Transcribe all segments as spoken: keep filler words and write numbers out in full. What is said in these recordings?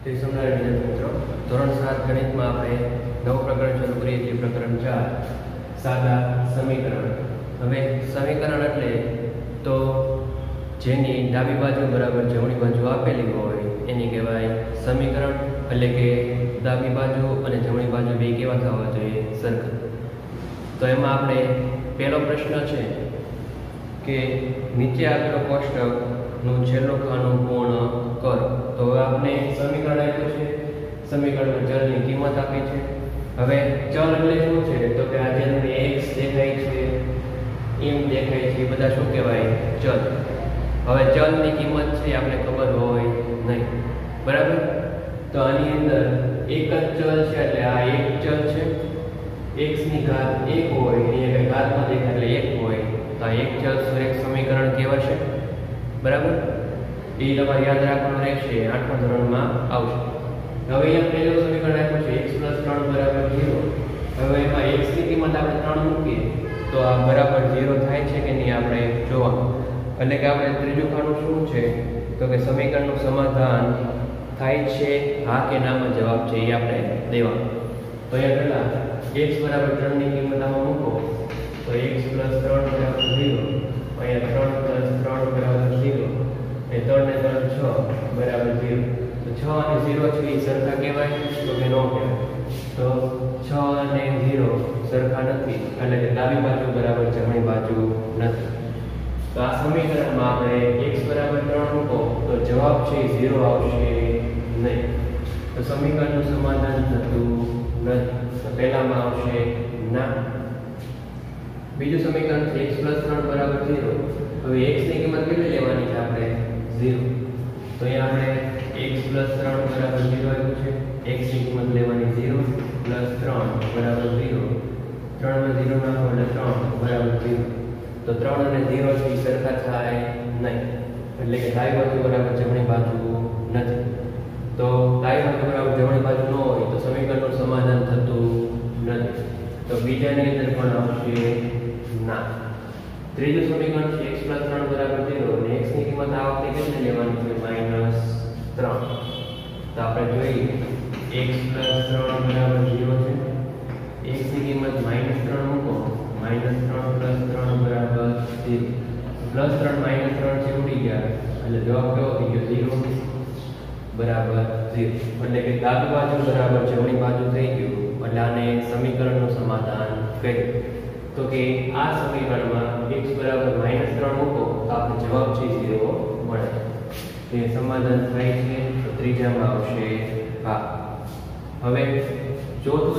તે સમજાવી વિદ્યાર્થી મિત્રો, ધોરણ સાત ગણિતમાં આપણે નવું પ્રકરણ શરૂ કરીએ છીએ, પ્રકરણ ચાર સાદા સમીકરણ. હવે સમીકરણ એટલે તો જેની ડાબી બાજુ બરાબર જમણી બાજુ આપેલી હોય એની કહેવાય સમીકરણ. એટલે કે ડાબી બાજુ અને જમણી બાજુ બે કેવા થવા જોઈએ? સરખા. તો એમાં આપણે પહેલો પ્રશ્ન છે કે નીચે આપેલો કોષ્ટકનું છેલ્લું ખાનું પૂર્ણ કરો. તો હવે આપણે સમીકરણ આપ્યું છે, સમીકરણમાં ચલની કિંમત આપી છે. હવે ચલ એટલે શું છે? તો કે આ જે તમને x દેખાય છે, એમ દેખાય છે, એ બધા શું કહેવાય? ચલ. હવે ચલની કિંમત છે આપણે ખબર હોય નહીં, બરાબર? તો આની અંદર એક જ ચલ છે એટલે આ એક ચલ છે. x ની ઘાત એક હોય, અહીંયા ઘાતમાં દેખાય એટલે એક હોય, તો આ એક ચલ સુરેખ સમીકરણ કહેવાશે, બરાબર? એ તમારે યાદ રાખવાનું રહેશે, આઠમા ધોરણમાં આવશે. હવે અહીંયા પહેલું સમીકરણ આપ્યું છે x + ત્રણ બરાબર ઝીરો. હવે એમાં x ની કિંમત આપણે ત્રણ મૂકીએ તો આ બરાબર ઝીરો થાય છે કે નહીં આપણે જોવાનું. એટલે કે આપણે ત્રીજું ખાનું શું છે? તો કે સમીકરણનું સમાધાન થાય છે, હા કે નામાં જવાબ છે એ આપણે દેવાનું. તો અહીંયા પહેલા x બરાબર ત્રણ ની કિંમત આમાં મૂકો તો x + ત્રણ બરાબર ઝીરો. અહીંયા ત્રણ + ત્રણ બરાબર ઝીરો. એ ત્રણ ને ત્રણ છ બરાબર ઝીરો. તો છ અને ઝીરો છે એ સરખા કહેવાય? તો કે ન કહેવાય. તો છ અને ઝીરો સરખા નથી, એટલે કે ડાબી બાજુ બરાબર જમણી બાજુ નથી. તો આ સમીકરણમાં આપણે x બરાબર ત્રણ મૂકો તો જવાબ છે ઝીરો આવશે નહીં. તો સમીકરણનું સમાધાન થતું નથી. તો પહેલામાં આવશે ના. બીજું સમીકરણ છે x + ત્રણ બરાબર ઝીરો. હવે x ની કિંમત કેટલી લેવાની છે આપણે? ઝીરો. તો અહીંયા આપણે x + ત્રણ બરાબર ઝીરો આપ્યું છે. x ની કિંમત લેવાની ઝીરો + ત્રણ બરાબર ઝીરો. ત્રણ માં ઝીરો નાખો એટલે ત્રણ બરાબર ઝીરો. તો ત્રણ અને ઝીરો છે એ સરખા થાય નહીં, એટલે કે ડાબી બાજુ બરાબર જમણી બાજુ નથી. તો ડાબી બાજુ બરાબર જમણી બાજુ ન હોય તો સમીકરણનું સમાધાન થતું નથી. તો બીજાની અંદર પણ આવશે ના. ત્રીજું સમીકરણ છે x + ત્રણ બરાબર ઝીરો અને x ની કિંમત આ વખતે કેટલી લેવાની છે? -ત્રણ. તો આપણે જોઈએ x + ત્રણ બરાબર ઝીરો છે. x ની કિંમત -ત્રણ મૂકો, -ત્રણ + ત્રણ બરાબર ઝીરો. પ્લસ ત્રણ માઇનસ ત્રણ છે ઉડી ગયા એટલે જવાબ કેવો થઈ ગયો? ઝીરો બરાબર ઝીરો. એટલે કે ડાબી બાજુ બરાબર જમણી બાજુ થઈ ગયું, એટલે આને સમીકરણનું સમાધાન કર્યું. તો કે આ સમીકરણમાં x બરાબર -ત્રણ મૂકો તો આપણે જવાબ છે ઝીરો મળે. તે સમાધાન થાય છે. તો ત્રીજામાં આવશે હા. હવે ચોથું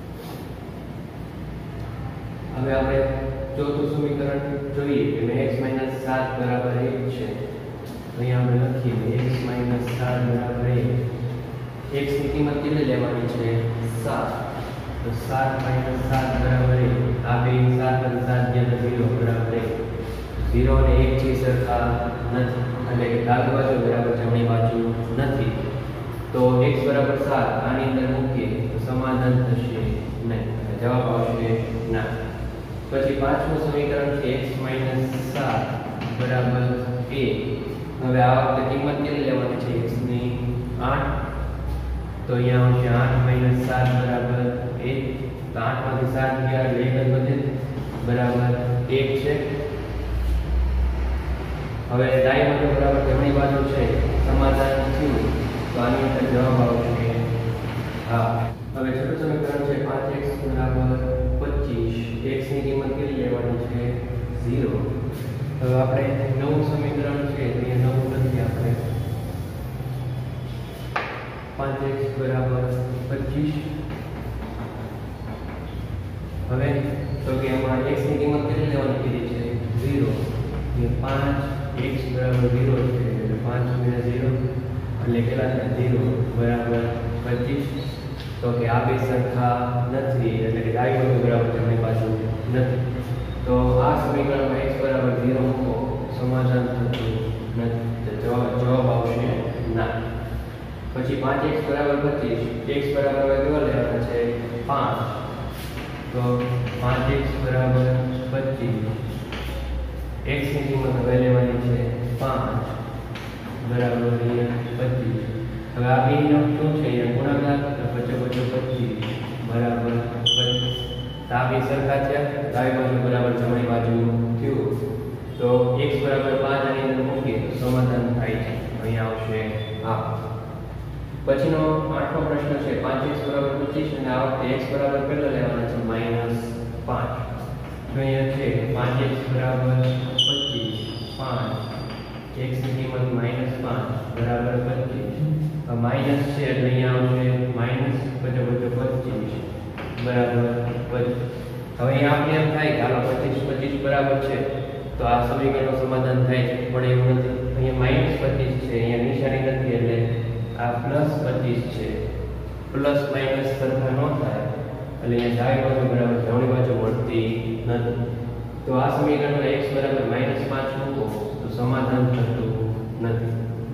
હવે આપણે ચોથું સમીકરણ જોઈએ કે x - સાત બરાબર એક છે. અહીંયા આપણે લખીએ x - સાત બરાબર એક. x ની કિંમત કેટલી લેવાની છે? સાત. તો સાત - સાત બરાબર એક. આ બે સાત અને સાત જેને ઝીરો બરાબર એક. ઝીરો અને એક છે સરખા નથી, એટલે કે ડાબી બાજુ બરાબર જમણી બાજુ નથી. તો x બરાબર સાત આની અંદર મૂકીએ તો સમાધાન થશે નહીં, જવાબ આવશે ના. પછી પાંચમું સમીકરણ છે x - સાત બરાબર એક. હવે આ વખતે કિંમત કેટલી લેવાની છે? x ની આઠ. તો અહીંયા આવશે આઠ - સાત બરાબર એક. તો આઠ માંથી સાત ગયા એટલે એક જ વધે બરાબર એક છે. હવે ડાબી બાજુ બરાબર જમણી બાજુ છે, સમાધાન થયું તો આની અંદર જવાબ આવશે હા. હવે છઠ્ઠું સમીકરણ છે પાંચ x બરાબર પચીસ. x ની કિંમત કેટલી લેવાની છે? ઝીરો. હવે આપણે નવું સમીકરણ છે તો એ નવું નથી, આપણે પાંચ x બરાબર પચીસ. હવે તો કે આમાં x ની કિંમત કેટલી લેવાની કીધી છે? ઝીરો. એ પાંચ x બરાબર ઝીરો છે એટલે પાંચ ગુણ્યા ઝીરો એટલે કેટલા છે? ઝીરો બરાબર પચીસ. તો કે આ બે સરખા નથી, એટલે કે ડાબી બાજુ બરાબર જમણી બાજુ નથી. તો આ સમીકરણમાં x બરાબર ઝીરો મૂકો, સમાધાન થતું નથી. તો જવાબ જવાબ આવશે ના. પછી પાંચ x બરાબર પચીસ. x બરાબર હવે કેવો લેવાના છે? પાંચ. તો પાંચ x બરાબર પચીસ. x ની કિંમત હવે લેવાની છે પાંચ બરાબર પચીસ. હવે આ બેનો શું છે અહીંયા ગુણાકાર તો પચો પચો પચીસ બરાબર પચીસ. આ બે સરખા છે, ડાબી બાજુ બરાબર જમણી બાજુ થયું તો x બરાબર પાંચ આની અંદર મૂકીએ તો સમાધાન થાય છે. અહીંયા આવશે આ. પછીનો આઠમો પ્રશ્ન છે પાંચ એક્સ બરાબર પચીસ અને આ વખતે x બરાબર કેટલા લેવાના છે માઈનસ પાંચ. તો અહીંયા છે પાંચ એક્સ બરાબર પચીસ, પાંચ x ની કિંમત માઈનસ પાંચ બરાબર પચીસ. માઈનસ છે એટલે અહીંયા આવશે માઈનસ પચો પચો પચીસ બરાબર પચીસ. હવે અહીંયા આપણે એમ થાય કે હાલો પચીસ પચીસ બરાબર છે તો આ સમીકરણનું સમાધાન થાય છે, પણ એવું નથી. અહીંયા માઈનસ પચીસ છે, અહીંયા નિશાની નથી એટલે આ પ્લસ પચીસ છે. પ્લસ માઈનસ સરખા ન થાય એટલે અહીંયા ડાબી બાજુ બરાબર જમણી બાજુ મળતી નથી. તો આ સમીકરણમાં x બરાબર માઈનસ પાંચ મૂકો તો સમાધાન થતું નથી.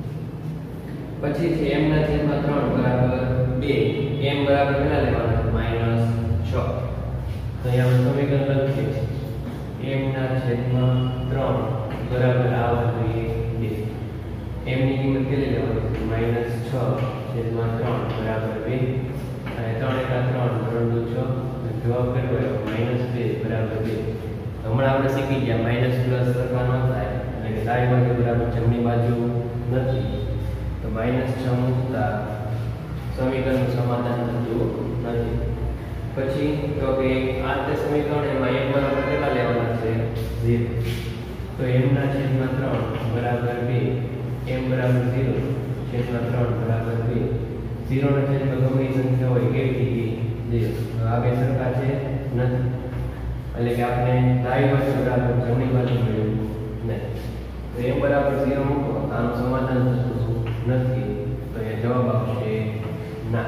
પછી છે m ના છેદમાં ત્રણ બરાબર બે. m બરાબર કેટલા લેવાના છે માઈનસ છ. તો અહીંયા આપણે સમીકરણ લખીએ m ના છેદમાં ત્રણ બરાબર આવવા જોઈએ બે. m ની કિંમત કેટલી લેવાની છે માઈનસ છ છેદમાં ત્રણ બરાબર બે. અને ત્રણ એકા ત્રણ ત્રણ દુ છ જવાબ કેટલો આવ્યો માઈનસ બે બરાબર બે. હમણાં આપણે શીખી ગયા માઈનસ પ્લસ સરખા ન થાય એટલે કે ડાબી બાજુ બરાબર જમણી બાજુ નથી તો માઈનસ છ મૂકતા સમીકરણનું સમાધાન થતું નથી. પછી તો કે આ તે સમીકરણ એમાં m બરાબર કેટલા લેવાના છે ઝીરો. તો m ના છેદમાં ત્રણ બરાબર બે. m બરાબર ઝીરો છેદમાં ત્રણ બરાબર બે. ઝીરો ના છેદમાં ગમે સંખ્યા હોય કેવી થઈ ગઈ ઝીરો. આ બે સરખા છે નથી એટલે કે આપણે ડાબી બાજુ બરાબર જમણી બાજુ મળ્યું નહીં. તો m બરાબર ઝીરો મૂકો આનું સમાધાન થતું નથી તો એ જવાબ આવશે ના.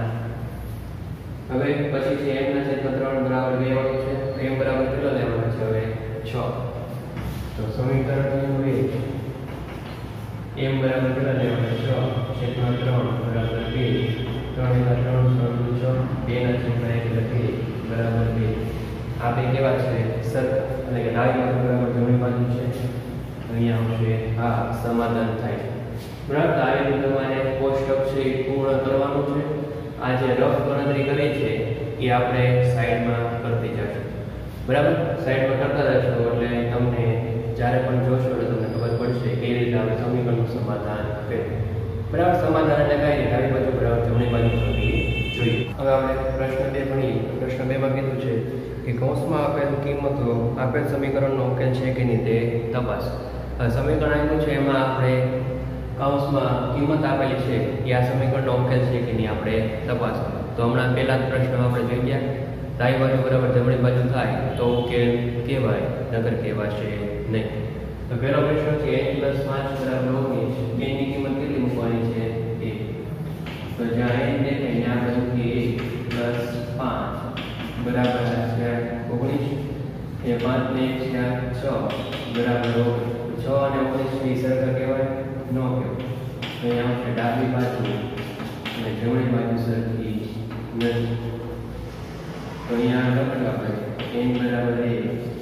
હવે પછી છે m ના છેદમાં ત્રણ બરાબર બે વાળું છે તો m બરાબર કેટલો લેવાનો છે હવે છ. તો સમીકરણ હોય m બરાબર કેટલા લેવાના છ છેદમાં ત્રણ બરાબર બે. ત્રણ એકા ત્રણ ત્રણ દુ છ બે ના છેદમાં એક એટલે બે બરાબર બે. આ બે કેવા છે સરખા એટલે કે ડાબી બાજુ બરાબર જમણી બાજુ છે. અહીંયા આવશે આ સમાધાન થાય છે. બરાબર આ રીતે તમારે કોષ્ટક છે એ પૂર્ણ કરવાનું છે. આ જે રફ ગણતરી કરી છે એ આપણે સાઈડમાં કરતી જશું. બરાબર સાઈડમાં કરતા જશો એટલે તમને જ્યારે પણ જોશો એટલે તમને ખબર પડશે કે એ રીતે આપણે સમીકરણનું સમાધાન કર્યું. બરાબર સમાધાન એટલે કઈ રીતે ડાબી બાજુ બરાબર જમણી બાજુ કરવી જોઈએ. હવે આપણે પ્રશ્ન બે ભણીએ. પ્રશ્ન બે માં કીધું છે કે કૌંસમાં આપેલ કિંમતો આપેલ સમીકરણનો ઉકેલ છે કે નહીં તે તપાસ. સમીકરણ આપ્યું છે એમાં આપણે કૌંસમાં કિંમત આપેલી છે કે આ સમીકરણનો ઉકેલ છે કે નહીં આપણે તપાસ. તો હમણાં પહેલા જ પ્રશ્નમાં આપણે જોઈ ગયા ડાબી બાજુ બરાબર જમણી બાજુ થાય તો ઉકેલ કહેવાય નગર કહેવાશે નહીં. તો પહેલો પ્રશ્ન છે n પ્લસ પાંચ બરાબર ઓગણીસ. n ની કિંમત કેટલી મૂકવાની છે એક. તો જ્યાં n દેખાય ત્યાં આપણે મૂકીએ એક પ્લસ પાંચ બરાબર છે ઓગણીસ. એ પાંચ ને એક છે છ બરાબર ઓગણીસ. છ અને ઓગણીસ ની સરખા કહેવાય નો કહેવાય. તો અહીંયા આવશે ડાબી બાજુ અને જમણી બાજુ સરખી નથી. તો અહીંયા લખવું આપણે n બરાબર a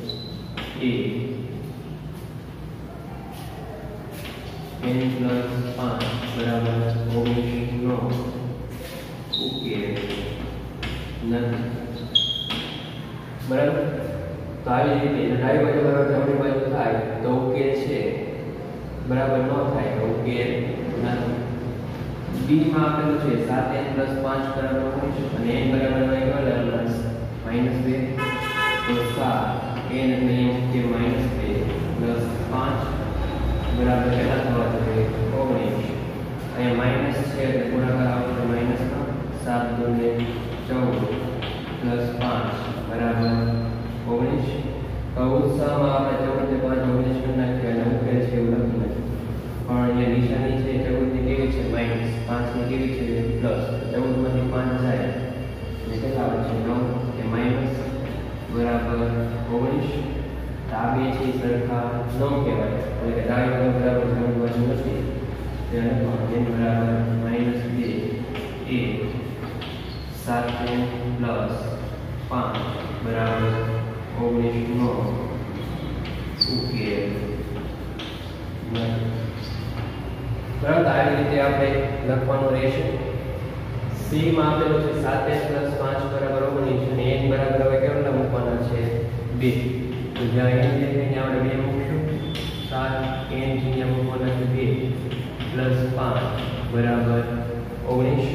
a n પ્લસ પાંચ બરાબર ઓગણીસ નો ઉકેલ નથી. બરાબર તો આવી રીતે ડાબી બાજુ બરાબર જમણી બાજુ થાય તો ઉકેલ છે બરાબર ન થાય તો ઉકેલ નથી. બી માં આપેલું છે સાત n પ્લસ પાંચ બરાબર ઓગણીસ અને n બરાબર પ્લસ માઈનસ બે. તો સાત n એટલે કે માઈનસ બે પ્લસ પાંચ બરાબર કેટલા થવા જોઈએ ઓગણીસ. અહીંયા માઈનસ છે એટલે ગુણાકાર આવશે માઈનસ માં. સાત દુ ને ચૌદ પ્લસ પાંચ બરાબર ઓગણીસ. ઉત્સાહમાં આપણે ચૌદ ને પાંચ ઓગણીસ કરી નાખીએ અને ઉકેલ છે એવું લખી નાખ્યું. પણ અહીંયા નિશાની છે ચૌદ ની કેવી છે માઇનસ, પાંચ ની કેવી છે પ્લસ. ચૌદ માંથી પાંચ જાય એટલે કેટલા આવે છે નવ કે માઇનસ બરાબર ઓગણીસ. આ બે છે સરખા ન કહેવાય એટલે કે ડાબી બાજુ બરાબર જમણી બાજુ નથી. તેને પણ બરાબર માઇનસ બે એ સાત પ્લસ પાંચ બરાબર ઓગણીસ નો ઉકેલ. તો બરાબર આવી રીતે આપણે લખવાનું રહેશે સી માં આપેલો છે સાત એન પ્લસ પાંચ બરાબર ઓગણીસ અને n બરાબર હવે કેટલા મૂકવાના છે બે તો જ્યાં n છે ત્યાં આપણે બે મૂકશું સાત n જ્યાં મૂકવાના છે બે પ્લસ પાંચ બરાબર ઓગણીસ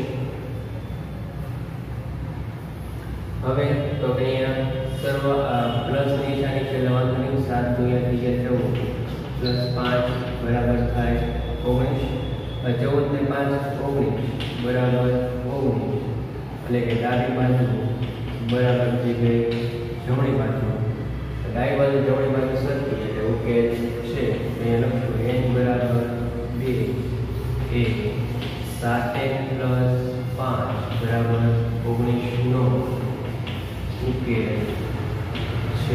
હવે તો અહીંયા સર્વ પ્લસ નિશાની છે વાંધો નહીં સાત ગુણ્યા ત્રીજા ચૌદ પ્લસ પાંચ બરાબર થાય ઓગણીસ ચૌદ ને પાંચ ઓગણીસ બરાબર ઓગણીસ એટલે કે ડાબી બાજુ બરાબર થઈ ગઈ જમણી બાજુ ડાબી બાજુ જમણી બાજુ સરખી એટલે ઉકેલ છે અહીંયા લખશું n બરાબર બે એ સાત n પ્લસ પાંચ બરાબર ઓગણીસ નો ઉકેલ છે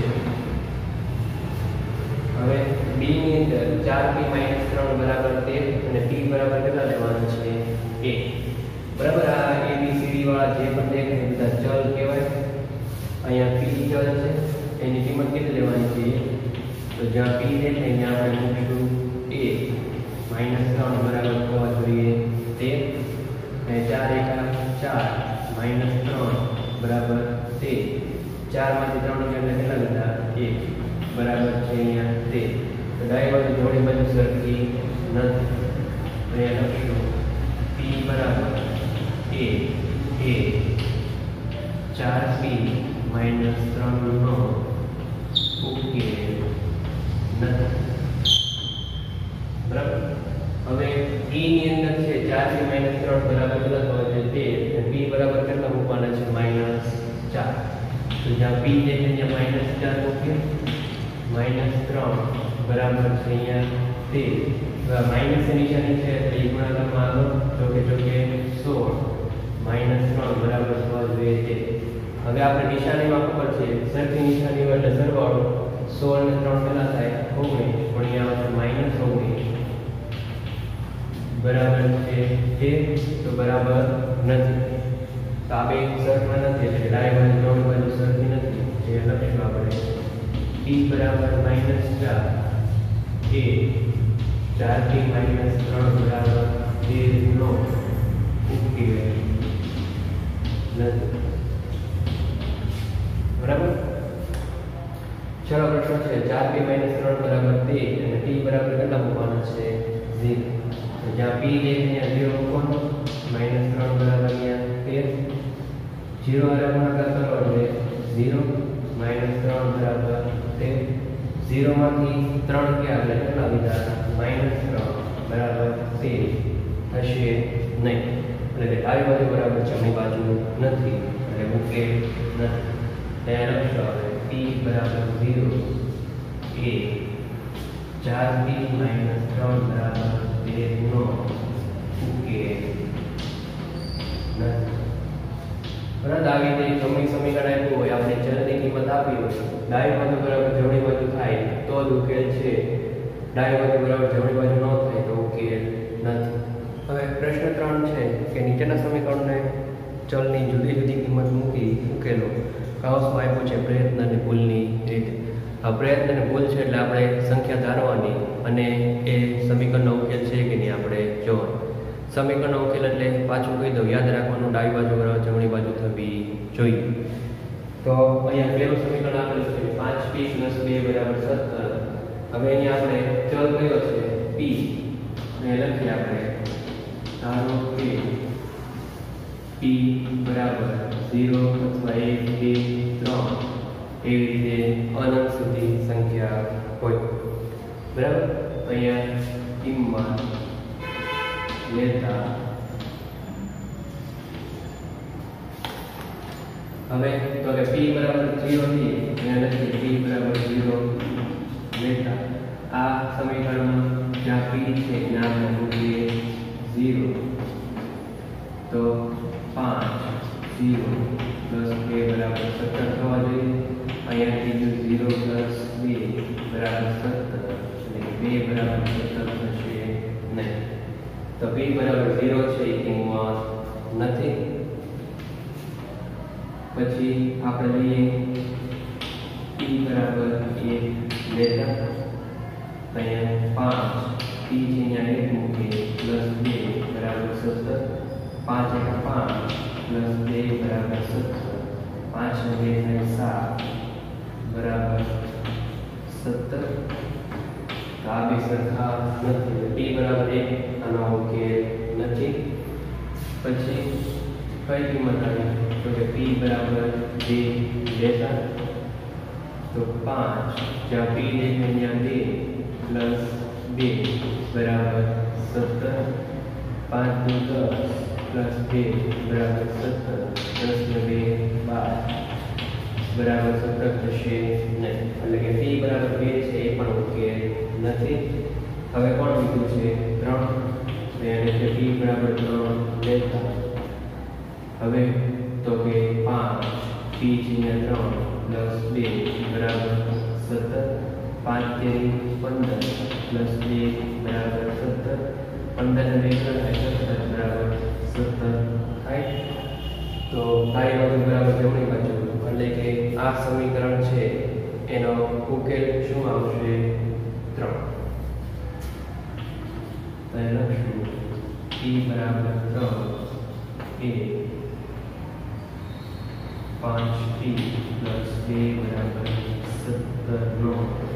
હવે બી ની અંદર ચાર પી માઈનસ ત્રણ બરાબર તેર અને પી બરાબર કેટલા લેવાના છે એક બરાબર આ એ બી સી ડી વાળા જે પણ દેખાય બધા ચલ કહેવાય અહીંયા પી ચલ છે એની કિંમત કેટલી લેવાની છે તો જ્યાં પી દેખાય ત્યાં આપણે મૂકીશું એક માઈનસ ત્રણ બરાબર થવા જોઈએ તેર અને ચાર એકા ચાર માઈનસ ત્રણ બરાબર તેર ચાર માંથી ત્રણ એટલે કેટલા બધા એક બરાબર છે અહીંયા તેર તો ડાબી બાજુ જમણી બાજુ સરખી નથી અહીંયા લખશું પી બરાબર એ એ ચાર પી માઇનસ ત્રણ નો ઉકેલ નથી બરાબર હવે ઈ ની અંદર છે ચાર પી માઇનસ ત્રણ બરાબર કેટલા થવા જોઈએ તેર અને પી બરાબર કેટલા મૂકવાના છે માઇનસ ચાર તો જ્યાં પી છે ત્યાં માઇનસ ચાર મૂકીએ માઇનસ ત્રણ બરાબર છે અહીંયા તેર માઇનસ નિશાની છે એટલે એ ગુણાકારમાં આગળ જોકે જોકે સોળ માઇનસ ત્રણ બરાબર થવા જોઈએ તે હવે આપણે નિશાનીમાં ખબર છે સરખી નિશાની એટલે સરવાળો સોળ ને ત્રણ કેટલા થાય ઓગણીસ પણ અહીંયા આવે માઇનસ ઓગણીસ બરાબર છે તેર તો બરાબર નથી તો આ બે સરખા નથી એટલે ડાબી બાજુ જમણી બાજુ સરખી નથી જે લખીશું આપણે p બરાબર માઇનસ ચાર એ ચાર થી માઇનસ ત્રણ બરાબર તેર નો ઉકેલ નથી બરાબર ચલો પ્રશ્ન છે ચાર p માઇનસ ત્રણ બરાબર તેર અને t બરાબર કેટલા મૂકવાના છે ઝીરો તો જ્યાં p છે ત્યાં ઝીરો મૂકવાનો માઇનસ ત્રણ બરાબર અહીંયા તેર ઝીરો હારે ગુણાકાર કરો એટલે ઝીરો માઇનસ ત્રણ બરાબર તેર ઝીરો માંથી ત્રણ ગયા એટલે કેટલા લીધા માઇનસ ત્રણ બરાબર તેર થશે નહીં એટલે કે ડાબી બાજુ બરાબર જમણી બાજુ નથી એટલે ઉકેલ નથી ત્યાં લખશો હવે p બરાબર ઝીરો એ ચાર p માઇનસ ત્રણ બરાબર તેર નો ઉકેલ નથી બરાબર આવી રીતે જમણી સમીકરણ આપ્યું હોય આપણે ચલની કિંમત આપી હોય ડાબી બાજુ બરાબર જમણી બાજુ થાય તો જ ઉકેલ છે ડાબી બાજુ બરાબર જમણી બાજુ ન થાય તો ઉકેલ નથી હવે પ્રશ્ન ત્રણ છે કે નીચેના સમીકરણને ચલની જુદી જુદી કિંમત મૂકી ઉકેલો કૌંસમાં આપ્યું છે પ્રયત્ન અને ભૂલની રીત આ પ્રયત્ન અને ભૂલ છે એટલે આપણે સંખ્યા ધારવાની અને એ સમીકરણનો ઉકેલ છે કે નહીં આપણે જોવાનું સમીકરણનો ઉકેલ એટલે પાછું કહી દઉં યાદ રાખવાનું ડાબી બાજુ બરાબર જમણી બાજુ થવી જોઈએ તો અહીંયા પહેલું સમીકરણ આપેલું છે પાંચ પી પ્લસ બે બરાબર સત્તર હવે અહીંયા આપણે ચલ કયો છે પી અને લખીએ આપણે ધારો કે પી બરાબર ઝીરો અથવા એક બે ત્રણ એવી રીતે અનંત સુધી સંખ્યા હોય બરાબર અહીંયા કિંમત લેતા હવે તો કે p બરાબર ઝીરો થી અને લખીએ p બરાબર ઝીરો લેતા આ સમીકરણમાં જ્યાં p છે ત્યાં આપણે મૂકીએ ઝીરો તો પાંચ ઝીરો પ્લસ બે બરાબર સત્તર થવા જોઈએ અહીંયાથી જો ઝીરો પ્લસ બે બરાબર સત્તર અને બે બરાબર સત્તર થશે નહીં તો p બરાબર ઝીરો છે એ કિંમત નથી પછી આપણે લઈએ p બરાબર એક લેતા અહીંયા પાંચ पी અહીંયા એક મૂકીએ પ્લસ બે બરાબર સત્તર પાંચ એકા પાંચ પ્લસ બે બરાબર સત્તર પાંચ ને બે થાય સાત બરાબર સત્તર તો આ બે સરખા નથી p બરાબર એક આનો ઉકેલ નથી પછી કઈ કિંમત આવી તો કે p બરાબર બે લેતા तो पाँच जहाँ पी देखें यहाँ बे प्लस बे बराबर सत्तर पाँच दो दस प्लस बे बराबर सत्तर दस में बे बार बराबर सत्तर थशे नहीं એટલે કે p બરાબર બે છે એ પણ ઉકેલ નથી હવે કોણ લીધું છે ત્રણ એટલે કે p બરાબર ત્રણ લેતા હવે તો કે પાંચ p છે ત્રણ प्लस बे बराबर सत्तर पाँच तेरी पंदर प्लस बे बराबर सत्तर पंदर ने सत्तर बराबर सत्तर थाय तो तारी बाजू बराबर जमणी बाजू એટલે કે આ સમીકરણ છે એનો ઉકેલ શું આવશે ત્રણ તો એ લખશું p બરાબર ત્રણ એ पाँच p प्लस बे बराबर सत्तर नो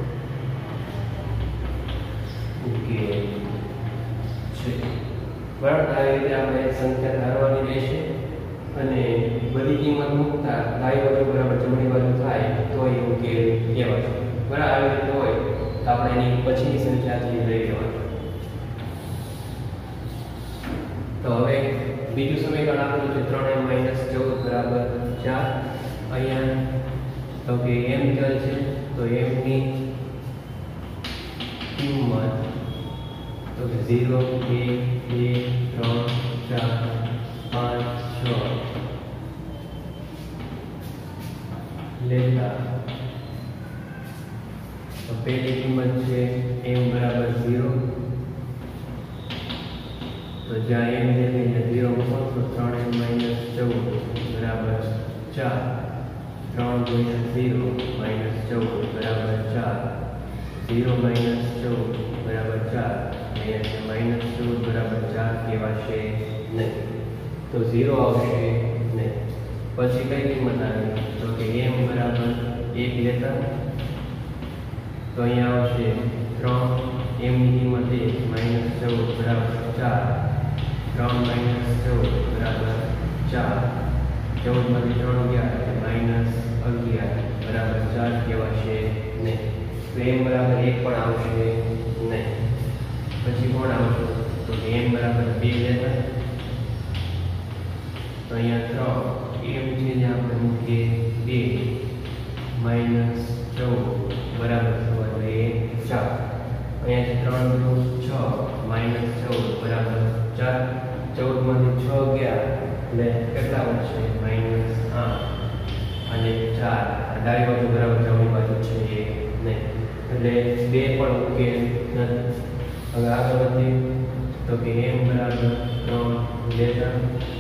उकेल छे बराबर आ रीते આપણે સંખ્યા ધારવાની રહેશે અને બધી કિંમત મૂકતા ડાબી બાજુ બરાબર જમણી બાજુ થાય તો એ ઉકેલ કહેવાય બરાબર આવી રીતે હોય તો આપણે એની પછીની સંખ્યાથી લઈ લેવાનું તો હવે બીજું સમીકરણ આપેલું છે ત્રણ m માઈનસ ચૌદ બરાબર ચાર અહીંયા તો કે m ચલ છે તો m ની કિંમત તો કે ઝીરો એક બે ત્રણ ચાર પાંચ છ લેતા તો પહેલી કિંમત છે m બરાબર ઝીરો तो जहाँ m जगह जीरो मूको तो त्रण m माइनस चौदह बराबर चार त्रण गुणिया जीरो माइनस चौदह बराबर चार जीरो माइनस चौदह बराबर चार माइनस चौदह बराबर चार कहवाशे नहीं तो जीरो आवशे नहीं पछी कई किंमत आवी तो कि m बराबर एक लेता तो अहीं आवशे त्रण m की किंमत एक माइनस चौदह बराबर चार त्रण माइनस चौदह बराबर चार चौदह में त्रण गया माइनस अगियार बराबर चार कहवाशे नहीं तो एम बराबर एक पण आवशे नहीं पछी कोण आवशे तो एम बराबर बे लेता तो अहींया त्रण एम छे जे आपणे मूकीए बे माइनस चौदह बराबर એટલે चार अहींया त्रण दो छ माइनस चौदह बराबर चार चौदह में छ गया એટલે કેટલા વધશે માઈનસ આઠ અને ચાર ડાબી બાજુ બરાબર જમણી બાજુ છે એ નહીં એટલે બે પણ ઉકેલ નથી હવે આગળ વધીએ તો કે m બરાબર ત્રણ લેતા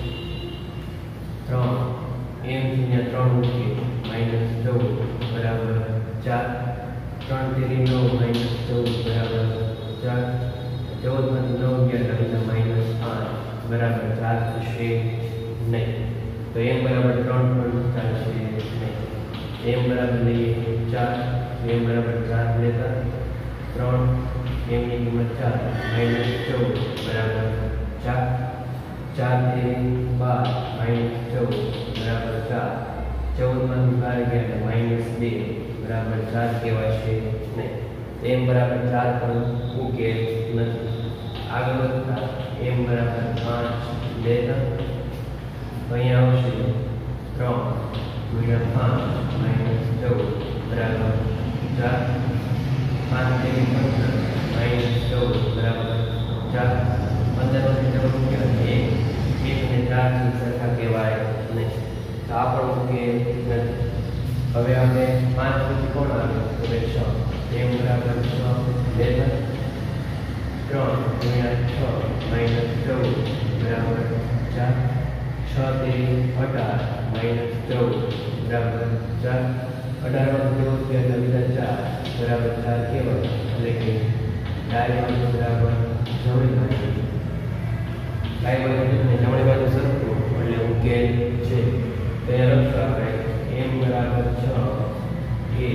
ત્રણ m થી ત્રણ મૂકીએ માઈનસ ચૌદ બરાબર ચાર ત્રણ તેરી નવ માઈનસ ચૌદ બરાબર ચાર चौदह में नौ गया तो माइनस आठ बराबर चार थशे नहीं तो एम बराबर त्रण पण थशे नहीं एम बराबर लिए चार एम बराबर चार लेता त्रण एम की किंमत चार माइनस चौदह बराबर चार चार तेरी बार माइनस चौदह बराबर चार चौदह में बार गया तो माइनस बे बराबर चार कहवाशे नहीं एम बराबर चार पर उकेल नहीं आगे बढ़ता m बराबर पाँच लेता अहीं आवशे त्रण गुणिया पाँच माइनस चौदह बराबर चार पाँच तेरी पंदर माइनस चौदह बराबर चार पंदर में चौदह क्या एक एक ने चार की सरखा कहवाय नहीं तो आ पण उकेल नहीं हवे आपणे पाँच पछी कोण आवे तो के छ m बराबर छ लेता त्रण गुणिया छ माइनस चौदह बराबर चार छ तेरी अठार माइनस चौदह बराबर चार अठार में चौदह के बीजा चार बराबर चार कहवाय એટલે કે ડાબી બાજુ બરાબર જમણી બાજુ, ડાબી બાજુ અને જમણી બાજુ સરખું એટલે ઉકેલ છે. તો એ લખશું આપણે m બરાબર છ એ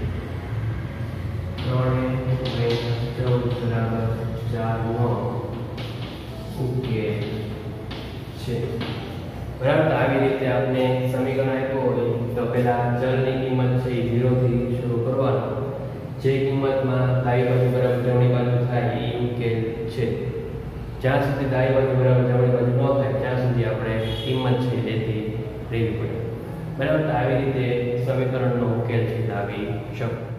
ત્રણ ચૌદ બરાબર ચાર નો ઉકેલ છે. બરાબર. તો આવી રીતે આપણે સમીકરણ આપ્યું હોય તો પહેલા ચલની કિંમત છે એ ઝીરો થી શરૂ કરવાનું. જે કિંમતમાં ડાબી બાજુ બરાબર જમણી બાજુ થાય એ ઉકેલ છે. જ્યાં સુધી ડાબી બાજુ બરાબર જમણી બાજુ ન થાય ત્યાં સુધી આપણે કિંમત છે લેતી રહેવી પડે. બરાબર. તો આવી રીતે સમીકરણનો ઉકેલ છે લાવી શકો.